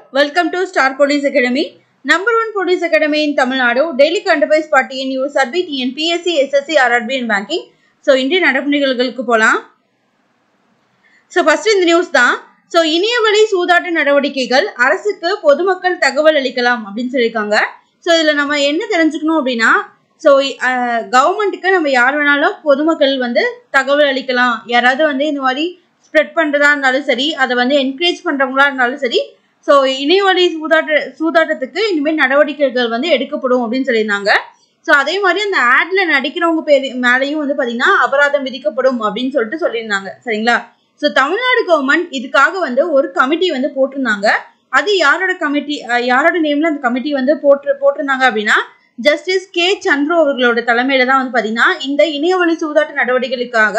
welcome to Star Police Academy, number 1 Police Academy in Tamil Nadu, daily current affairs party in USRB, TNPSC, SSC, RRB and banking. So, Indian நடப்புநிகழ்வுகளுக்கு போலாம். So, first in the news தான். So, இணையவழி சூதாட்ட நடவடிக்கைகள் அரசுக்கு பொதுமக்கள் தகவல் அளிக்கலாம் அப்படின்னு சொல்லியிருக்காங்க. So, இதுல நம்ம என்ன தெரிஞ்சுக்கணும் அப்படின்னா, so கவர்மெண்ட்டுக்கு நம்ம யார் வேணாலும் பொதுமக்கள் வந்து தகவல் அளிக்கலாம். யாராவது வந்து இந்த மாதிரி ஸ்ப்ரெட் பண்றதா இருந்தாலும் சரி, அதை வந்து என்கரேஜ் பண்றவங்களா இருந்தாலும் சரி, ஸோ இணையவழி சூதாட்டத்துக்கு இனிமேல் நடவடிக்கைகள் வந்து எடுக்கப்படும் அப்படின்னு சொல்லியிருந்தாங்க. ஸோ அதே மாதிரி அந்த ஆட்ல நடிக்கிறவங்க மேலேயும் வந்து பார்த்தீங்கன்னா அபராதம் விதிக்கப்படும் அப்படின்னு சொல்லிட்டு சொல்லியிருந்தாங்க. சரிங்களா? ஸோ தமிழ்நாடு கவர்மெண்ட் இதுக்காக வந்து ஒரு கமிட்டி வந்து போட்டிருந்தாங்க. அது யாரோட கமிட்டி, யாரோட நேம்ல அந்த கமிட்டி வந்து போட்டிருந்தாங்க அப்படின்னா, ஜஸ்டிஸ் கே சந்துரு அவர்களோட தலைமையில தான் வந்து பார்த்தீங்கன்னா இந்த இணையவழி சூதாட்ட நடவடிக்கைகளுக்காக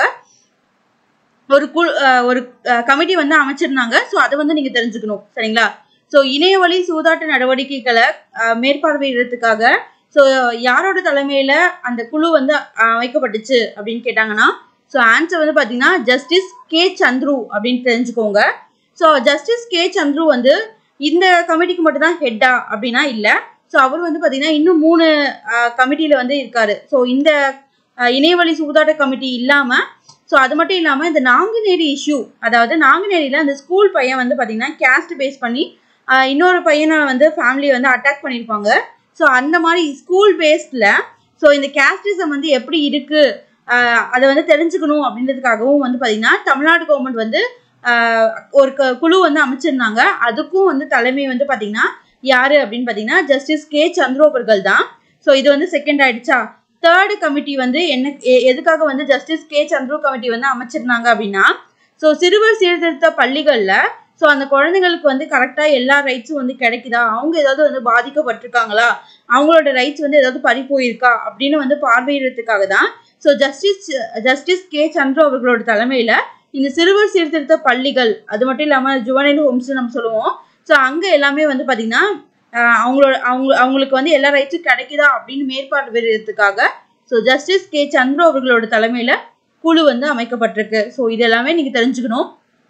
ஒரு கமிட்டி வந்து அமைச்சிருந்தாங்க. ஸோ அதை வந்து நீங்க தெரிஞ்சுக்கணும். சரிங்களா? ஸோ இணையவழி சூதாட்ட நடவடிக்கைகளை மேற்பார்வையிடுறதுக்காக ஸோ யாரோட தலைமையில அந்த குழு வந்து அமைக்கப்பட்டுச்சு அப்படின்னு கேட்டாங்கன்னா, ஸோ ஆன்சர் வந்து பாத்தீங்கன்னா ஜஸ்டிஸ் கே சந்துரு அப்படின்னு தெரிஞ்சுக்கோங்க. ஸோ ஜஸ்டிஸ் கே சந்துரு வந்து இந்த கமிட்டிக்கு மட்டும் தான் ஹெட்டா அப்படின்னா இல்ல. ஸோ அவர் வந்து பாத்தீங்கன்னா இன்னும் 3 கமிட்டியில வந்து இருக்காரு. ஸோ இந்த இணையவழி சூதாட்ட கமிட்டி இல்லாம, ஸோ அது மட்டும் இல்லாமல் இந்த நாங்குநேரி இஷ்யூ, அதாவது நாங்குநேரியில் அந்த ஸ்கூல் பையன் வந்து பார்த்தீங்கன்னா கேஸ்ட் பேஸ் பண்ணி இன்னொரு பையனை வந்து ஃபேமிலியை வந்து அட்டாக் பண்ணியிருப்பாங்க. ஸோ அந்த மாதிரி ஸ்கூல் பேஸ்டில் ஸோ இந்த கேஸ்டிசம் வந்து எப்படி இருக்குது அதை வந்து தெரிஞ்சுக்கணும் அப்படின்றதுக்காகவும் வந்து பார்த்தீங்கன்னா தமிழ்நாடு கவர்மெண்ட் வந்து ஒரு குழு வந்து அமைச்சிருந்தாங்க. அதுக்கும் வந்து தலைமை வந்து பார்த்தீங்கன்னா யார் அப்படின்னு பார்த்தீங்கன்னா ஜஸ்டிஸ் கே சந்துரு அவர்கள் தான். ஸோ இது வந்து செகண்ட் ஆயிடுச்சா. தேர்டு கமிட்டி வந்து எதுக்காக வந்து ஜஸ்டிஸ் கே சந்துரு கமிட்டி வந்து அமைச்சிருந்தாங்க அப்படின்னா, ஸோ சிறுவர் சீர்திருத்த பள்ளிகளில் ஸோ அந்த குழந்தைங்களுக்கு வந்து கரெக்டாக எல்லா ரைட்ஸும் வந்து கிடைக்குதா, அவங்க ஏதாவது வந்து பாதிக்கப்பட்டிருக்காங்களா, அவங்களோட ரைட்ஸ் வந்து ஏதாவது பறி போயிருக்கா அப்படின்னு வந்து பார்வையிடுறதுக்காக தான் ஸோ ஜஸ்டிஸ் கே சந்துரு அவர்களோட தலைமையில் இந்த சிறுவர் சீர்திருத்த பள்ளிகள், அது மட்டும் இல்லாமல் ஜுவனைல் ஹோம்ஸ் நம்ம சொல்லுவோம். ஸோ அங்கே எல்லாமே வந்து பார்த்தீங்கன்னா அவங்களுக்கு வந்து எல்லா ரைட்ஸும் கிடைக்குதா அப்படின்னு மேற்பார்வையிடுறதுக்காக ஸோ ஜஸ்டிஸ் கே சந்துரு அவர்களோட தலைமையில குழு வந்து அமைக்கப்பட்டிருக்கு. ஸோ இது எல்லாமே நீங்க தெரிஞ்சுக்கணும்.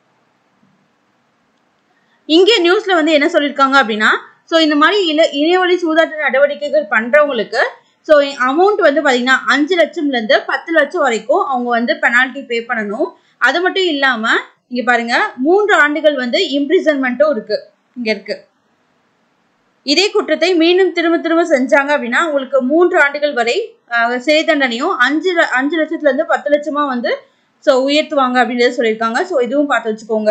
இங்க நியூஸ்ல வந்து என்ன சொல்லியிருக்காங்க அப்படின்னா, ஸோ இந்த மாதிரி இணையவழி சூதாட்ட நடவடிக்கைகள் பண்றவங்களுக்கு ஸோ அமௌண்ட் வந்து பாத்தீங்கன்னா 5 லட்சம்ல இருந்து 10 லட்சம் வரைக்கும் அவங்க வந்து பெனால்டி பே பண்ணணும். அது மட்டும் இல்லாம இங்க பாருங்க 3 ஆண்டுகள் வந்து இம்ப்ரிசன்மெண்ட்டும் இருக்கு, இங்க இருக்கு. இதே குற்றத்தை மீண்டும் திரும்ப செஞ்சாங்க அப்படின்னா உங்களுக்கு 3 ஆண்டுகள் வரை சிறை தண்டனையும் 5 லட்சத்துல இருந்து 10 லட்சமா வந்து ஸோ உயர்த்துவாங்க அப்படின்றத சொல்லியிருக்காங்க. ஸோ இதுவும் பார்த்து வச்சுக்கோங்க.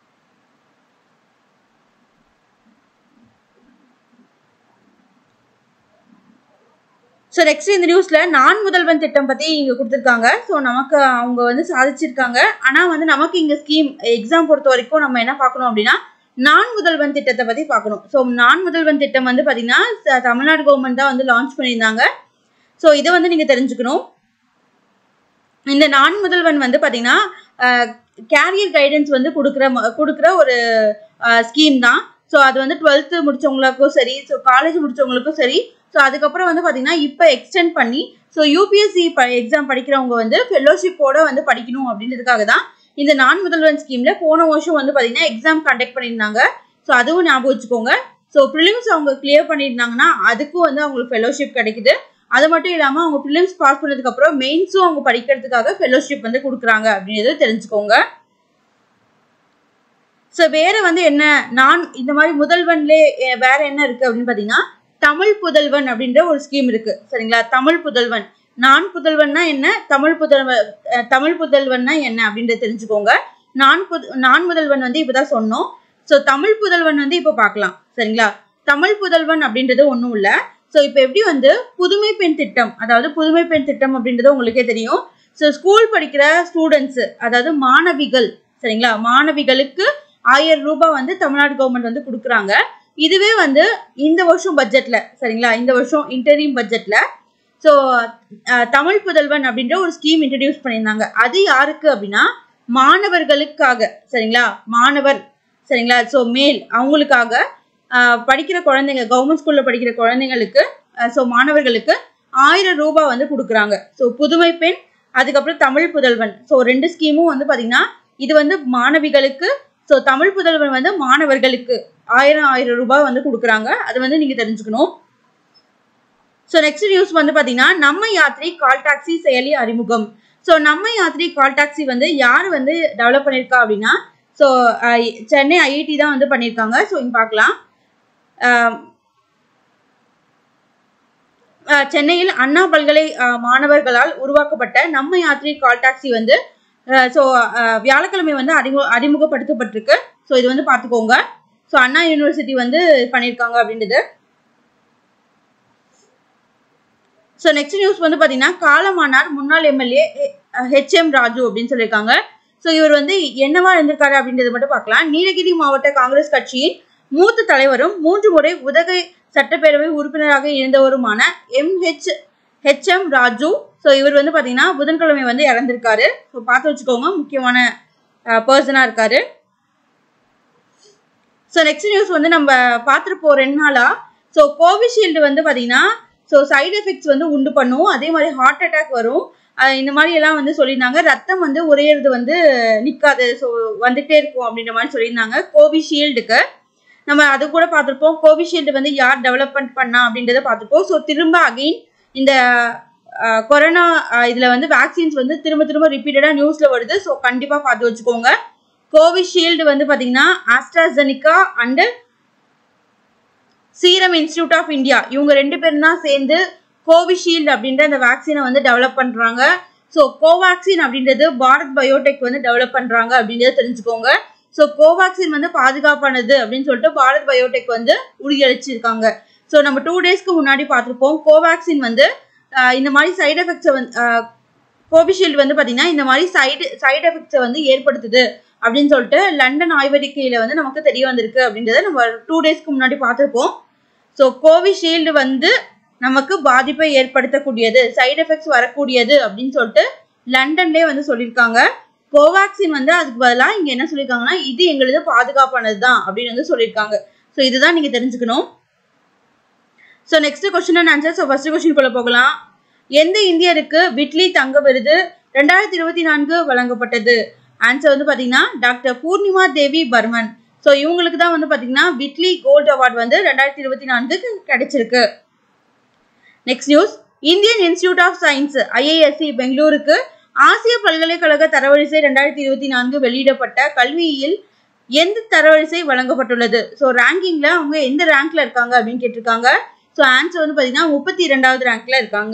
ஸோ நெக்ஸ்ட் இந்த நியூஸ்ல நான் முதல்வன் திட்டம் பத்தி இங்க கொடுத்துருக்காங்க. ஸோ நமக்கு அவங்க வந்து சாதிச்சிருக்காங்க. ஆனா வந்து நமக்கு இங்க ஸ்கீம் எக்ஸாம் பொறுத்த வரைக்கும் நம்ம என்ன பார்க்கணும் அப்படின்னா நான் முதல்வன் திட்டத்தை பத்தி பார்க்கணும். ஸோ நான் முதல்வன் திட்டம் வந்து பாத்தீங்கன்னா தமிழ்நாடு கவர்மெண்ட் தான் வந்து லான்ச் பண்ணியிருந்தாங்க. ஸோ இதை வந்து நீங்க தெரிஞ்சுக்கணும். இந்த நான் முதல்வன் வந்து பாத்தீங்கன்னா கேரியர் கைடன்ஸ் வந்து கொடுக்குற ஒரு ஸ்கீம் தான். ஸோ அது வந்து 12th முடிச்சவங்களுக்கும் சரி, ஸோ காலேஜ் முடிச்சவங்களுக்கும் சரி, ஸோ அதுக்கப்புறம் வந்து பாத்தீங்கன்னா இப்போ எக்ஸ்டெண்ட் பண்ணி ஸோ யூபிஎஸ்சி எக்ஸாம் படிக்கிறவங்க வந்து ஃபெல்லோஷிப்போட வந்து படிக்கணும் அப்படின்றதுக்காக தான் இந்த நான் முதல்வன் ஸ்கீம்ல போன வருஷம் வந்து பாத்தீங்கன்னா எக்ஸாம் கண்டக்ட் பண்ணியிருந்தாங்க. ஸோ அதுவும் ஞாபகம் வச்சுக்கோங்க. ஸோ ப்ரிலிம்ஸ் அவங்க கிளியர் பண்ணியிருந்தாங்கன்னா அதுக்கும் வந்து அவங்களுக்கு ஃபெல்லோஷிப் கிடைக்குது. அது மட்டும் இல்லாம அவங்க ப்ரிலிம்ஸ் பாஸ் பண்ணதுக்கு அப்புறம் மெயின்ஸும் அவங்க படிக்கிறதுக்காக ஃபெல்லோஷிப் வந்து கொடுக்குறாங்க அப்படின்றத தெரிஞ்சுக்கோங்க. ஸோ வேற வந்து என்ன, நான் இந்த மாதிரி முதல்வன்லே வேற என்ன இருக்கு அப்படின்னு பாத்தீங்கன்னா தமிழ் புதல்வன் அப்படின்ற ஒரு ஸ்கீம் இருக்கு. சரிங்களா? தமிழ் புதல்வன், நான் புதல்வன்னா என்ன, தமிழ் புதல்வன்னா என்ன அப்படின்றத தெரிஞ்சுக்கோங்க. நான் முதல்வன் வந்து இப்பதான் சொன்னோம். ஸோ தமிழ் புதல்வன் வந்து இப்ப பார்க்கலாம். சரிங்களா? தமிழ் புதல்வன் அப்படின்றது ஒன்றும் இல்லை. ஸோ இப்போ எப்படி வந்து புதுமை பெண் திட்டம், அதாவது புதுமை பெண் திட்டம் அப்படின்றது உங்களுக்கே தெரியும். ஸோ ஸ்கூல் படிக்கிற ஸ்டூடெண்ட்ஸ், அதாவது மாணவிகள், சரிங்களா, மாணவிகளுக்கு 1000 ரூபாய் வந்து தமிழ்நாடு கவர்மெண்ட் வந்து கொடுக்குறாங்க. இதுவே வந்து இந்த வருஷம் பட்ஜெட்ல, சரிங்களா, இந்த வருஷம் இன்டரிம் பட்ஜெட்ல ஸோ தமிழ் புதல்வன் அப்படின்ற ஒரு ஸ்கீம் இன்ட்ரடியூஸ் பண்ணியிருந்தாங்க. அது யாருக்கு அப்படின்னா மாணவர்களுக்காக. சரிங்களா? மாணவர், சரிங்களா, ஸோ மேல் அவங்களுக்காக படிக்கிற குழந்தைங்க, கவர்மெண்ட் ஸ்கூல்ல படிக்கிற குழந்தைங்களுக்கு ஸோ மாணவர்களுக்கு 1000 ரூபாய் வந்து கொடுக்குறாங்க. ஸோ புதுமை பெண், அதுக்கப்புறம் தமிழ் புதல்வன், ஸோ 2 ஸ்கீமும் வந்து பாத்தீங்கன்னா இது வந்து மாணவிகளுக்கு, ஸோ தமிழ் புதல்வன் வந்து மாணவர்களுக்கு 1000 ரூபாய் வந்து கொடுக்குறாங்க. அது வந்து நீங்க தெரிஞ்சுக்கணும். ஸோ நெக்ஸ்ட் நியூஸ் வந்து பாத்தீங்கன்னா நம்ம யாத்ரி கால் டாக்ஸி செயலி அறிமுகம். ஸோ நம்ம யாத்ரி கால் டாக்ஸி வந்து யார் வந்து டெவலப் பண்ணியிருக்கா அப்படின்னா ஸோ சென்னை ஐஐடி தான் வந்து பண்ணியிருக்காங்க. ஸோ இங்க பார்க்கலாம், சென்னையில் அண்ணா பல்கலை மாணவர்களால் உருவாக்கப்பட்ட நம்ம யாத்ரி கால் டாக்ஸி வந்து ஸோ வியாழக்கிழமை வந்து அறிமுகப்படுத்தப்பட்டிருக்கு. ஸோ இது வந்து பார்த்துக்கோங்க. ஸோ அண்ணா யூனிவர்சிட்டி வந்து பண்ணியிருக்காங்க அப்படின்றது. ஸோ நெக்ஸ்ட் நியூஸ் வந்து பார்த்தீங்கன்னா காலமானார் முன்னாள் எம்எல்ஏ HM ராஜு அப்படின்னு சொல்லியிருக்காங்க. ஸோ இவர் வந்து என்னவா இருந்திருக்காரு அப்படின்றது மட்டும் பார்க்கலாம். நீலகிரி மாவட்ட காங்கிரஸ் கட்சியின் மூத்த தலைவரும் 3 முறை உதகை சட்டப்பேரவை உறுப்பினராக இருந்தவருமான HM ராஜு. ஸோ இவர் வந்து பார்த்தீங்கன்னா புதன்கிழமை வந்து இறந்திருக்காரு. ஸோ பார்த்து வச்சுக்கோங்க, முக்கியமான பர்சனாக இருக்காரு. ஸோ நெக்ஸ்ட் நியூஸ் வந்து நம்ம பார்த்துருப்போம் 2 நாளா. ஸோ கோவிஷீல்டு வந்து பார்த்தீங்கன்னா ஸோ சைடு எஃபெக்ட்ஸ் வந்து உண்டு பண்ணும், அதே மாதிரி ஹார்ட் அட்டாக் வரும், இந்த மாதிரி எல்லாம் வந்து சொல்லியிருந்தாங்க. ரத்தம் வந்து உறையிறது வந்து நிற்காது, ஸோ வந்துகிட்டே இருக்கும் அப்படின்ற மாதிரி சொல்லியிருந்தாங்க கோவிஷீல்டுக்கு. நம்ம அது கூட பார்த்துருப்போம். கோவிஷீல்டு வந்து யார் டெவலப்மெண்ட் பண்ணா அப்படின்றத பார்த்துருப்போம். ஸோ திரும்ப அகெயின் இந்த கொரோனா இதில் வந்து வேக்சின்ஸ் வந்து திரும்ப ரிப்பீட்டடாக நியூஸில் வருது. ஸோ கண்டிப்பாக பார்த்து வச்சுக்கோங்க. கோவிஷீல்டு வந்து பார்த்தீங்கன்னா AstraZeneca and serum institute of India இவங்க 2 பேரும் தான் சேர்ந்து கோவிஷீல்டு அப்படின்ற அந்த வேக்சினை வந்து டெவலப் பண்ணுறாங்க. ஸோ கோவேக்சின் அப்படின்றது பாரத் பயோடெக் வந்து டெவலப் பண்ணுறாங்க அப்படின்றத தெரிஞ்சுக்கோங்க. ஸோ கோவேக்சின் வந்து பாதுகாப்பானது அப்படின்னு சொல்லிட்டு பாரத் பயோடெக் வந்து உறுதியளிச்சிருக்காங்க. ஸோ நம்ம 2 டேஸ்க்கு முன்னாடி பார்த்துருப்போம் கோவேக்சின் வந்து இந்த மாதிரி சைடு எஃபெக்ட்ஸை வந்து கோவிஷீல்டு வந்து பார்த்தீங்கன்னா இந்த மாதிரி சைடு எஃபெக்ட்ஸை வந்து ஏற்படுத்துது அப்படின்னு சொல்லிட்டு லண்டன் ஆய்வறிக்கையில் வந்து நமக்கு தெரிய வந்திருக்கு அப்படின்றத நம்ம 2 டேஸ்க்கு முன்னாடி பார்த்துருப்போம். ஸோ கோவிஷீல்டு வந்து நமக்கு பாதிப்பை ஏற்படுத்தக்கூடியது, சைடு எஃபெக்ட்ஸ் வரக்கூடியது அப்படின்னு சொல்லிட்டு லண்டன்லேயே வந்து சொல்லியிருக்காங்க. கோவேக்சின் வந்து அதுக்கு பதிலாக இங்கே என்ன சொல்லியிருக்காங்கன்னா இது எங்களது பாதுகாப்பானது தான் அப்படின்னு வந்து சொல்லியிருக்காங்க. ஸோ இதுதான் நீங்கள் தெரிஞ்சுக்கணும். So next question and answer. So first question போகலாம். எந்த இந்தியருக்கு விட்லி தங்க விருது 2024 வழங்கப்பட்டது? ஆன்சர் வந்து பார்த்தீங்கன்னா டாக்டர் பூர்ணிமா தேவி பர்மன். ஸோ இவங்களுக்கு தான் வந்து பார்த்தீங்கன்னா விட்லி கோல்டு அவார்டு வந்து 2024 கிடைச்சிருக்கு. Next news, Indian institute of science IISc பெங்களூருக்கு ஆசிய பல்கலைக்கழக தரவரிசை 2024 வெளியிடப்பட்ட கல்வியில் எந்த தரவரிசை வழங்கப்பட்டுள்ளது? ஸோ ரேங்கிங்ல அவங்க எந்த ரேங்க்ல இருக்காங்க அப்படின்னு கேட்டிருக்காங்க. ஸோ ஆன்சர் வந்து பார்த்தீங்கன்னா 32வது ரேங்க்ல இருக்காங்க.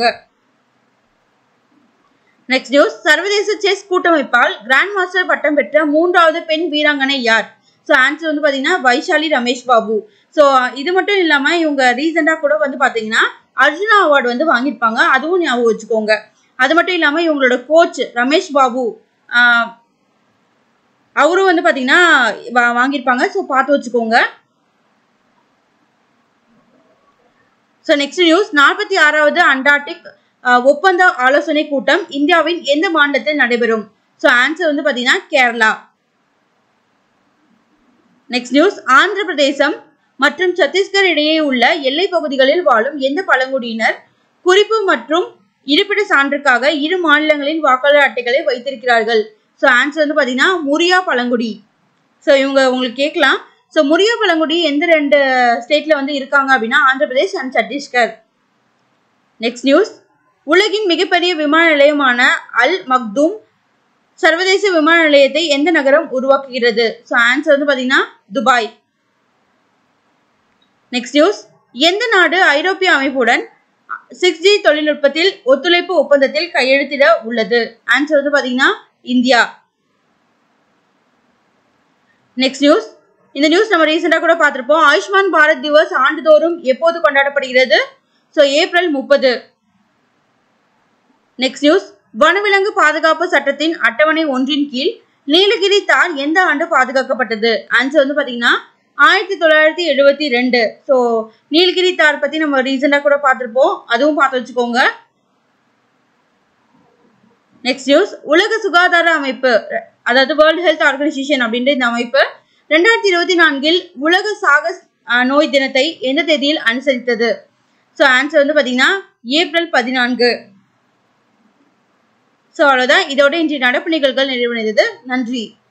நெக்ஸ்ட் நியூஸ், சர்வதேச செஸ் கூட்டமைப்பால் கிராண்ட் மாஸ்டர் பட்டம் பெற்ற 3வது பெண் வீராங்கனை யார்? ஸோ ஆன்சர் வந்து பார்த்தீங்கன்னா வைஷாலி ரமேஷ் பாபு. ஸோ இது மட்டும் இல்லாமல் இவங்க ரீசெண்டாக கூட வந்து பார்த்தீங்கன்னா அர்ஜுனா அவார்டு வந்து வாங்கியிருப்பாங்க, அதுவும் ஞாபகம் வச்சுக்கோங்க. அது மட்டும் இல்லாமல் இவங்களோட கோச் ரமேஷ் பாபு அவரும் வந்து பார்த்தீங்கன்னா வாங்கியிருப்பாங்க. ஸோ பார்த்து வச்சுக்கோங்க. ஸோ நெக்ஸ்ட் நியூஸ், 46வது அண்டார்டிக் ஒப்பந்த ஆலோசனை கூட்டம் இந்தியாவின் எந்த மாநிலத்தில் நடைபெறும்? ஸோ ஆன்சர் வந்து பார்த்தீங்கன்னா கேரளா. நெக்ஸ்ட் நியூஸ், ஆந்திர பிரதேசம் மற்றும் சத்தீஸ்கர் இடையே உள்ள எல்லை பகுதிகளில் வாழும் எந்த பழங்குடியினர் குறிப்பு மற்றும் இருப்பிட சான்றுக்காக 2 மாநிலங்களின் வாக்காளர் அட்டைகளை வைத்திருக்கிறார்கள்? ஸோ ஆன்சர் வந்து பார்த்தீங்கன்னா முரியா பழங்குடி. ஸோ இவங்க உங்களுக்கு கேட்கலாம், ஸோ முரியா பழங்குடி எந்த 2 ஸ்டேட்ல வந்து இருக்காங்க அப்படின்னா Andhra Pradesh and Chhattisgarh. Next news, உலகின் மிகப்பெரிய விமான நிலையமான அல் மக்தூம் சர்வதேச விமான நிலையத்தை எந்த நகரம் உருவாக்குகிறது? ஸோ ஆன்சர் வந்து பார்த்தீங்கன்னா துபாய். நெக்ஸ்ட் நியூஸ், எந்த நாடு ஐரோப்பிய அமைப்புடன் 6G தொழில்நுட்பத்தில் ஒத்துழைப்பு ஒப்பந்தத்தில் கையெழுத்திட உள்ளது? ஆன்சர் வந்து பார்த்தீங்கன்னா இந்தியா. நெக்ஸ்ட் நியூஸ், இந்த நியூஸ் நம்ம ரீசெண்டாக கூட பார்த்துருப்போம். ஆயுஷ்மான் பாரத் திவஸ் ஆண்டுதோறும் எப்போது கொண்டாடப்படுகிறது? So April 30. நெக்ஸ்ட் நியூஸ், வனவிலங்கு பாதுகாப்பு சட்டத்தின் அட்டவணை 1 கீழ் நீலகிரி தார் எந்த ஆண்டு பாதுகாக்கப்பட்டது? ஆன்சர் வந்து பார்த்தீங்கன்னா 1972. ஸோ நீலகிரி தார் பற்றி நம்ம ரீசெண்டாக கூட பார்த்துருப்போம், அதுவும் பார்த்து வச்சுக்கோங்க. நெக்ஸ்ட் நியூஸ், உலக சுகாதார அமைப்பு அதாவது வேர்ல்டு ஹெல்த் ஆர்கனைசேஷன் அப்படின்ற இந்த அமைப்பு 2024 உலக சாக நோய் தினத்தை எந்த தேதியில் அனுசரித்தது? ஸோ ஆன்சர் வந்து பார்த்தீங்கன்னா ஏப்ரல் 14. ஸோ அவ்வளோதான், இதோட இன்றைய நடப்பு நிகழ்வுகள் நிறைவடைந்தது. நன்றி.